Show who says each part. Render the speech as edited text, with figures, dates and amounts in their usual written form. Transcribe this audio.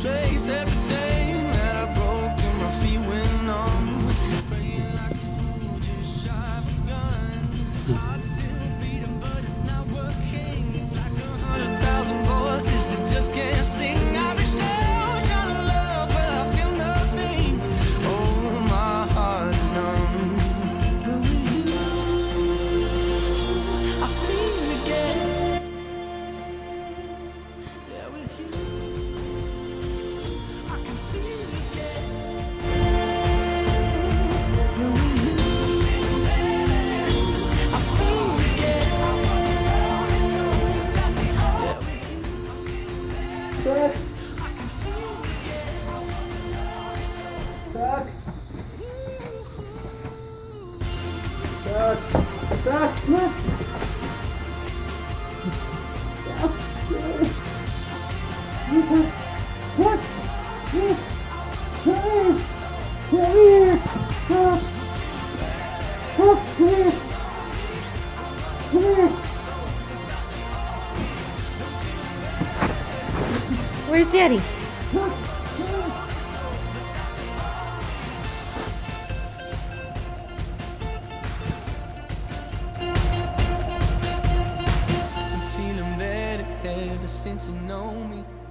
Speaker 1: replace everything that I broke till my feet went numb. Praying like a fool, just shy of a gun. Heart still beating, but it's not working. It's like 100,000 voices that just can't sing. I reached out trying to love, but I feel nothing. Oh, my heart is numb. But with you, I feel again. Yeah, with you, I can feel again. But with you, I feel again. Yeah, with you, I can feel
Speaker 2: Dax! Dax! Dax, look! What? Come here! Come here! Come here! Come here!
Speaker 3: Where's Daddy?
Speaker 1: I'm feeling better ever since you know me.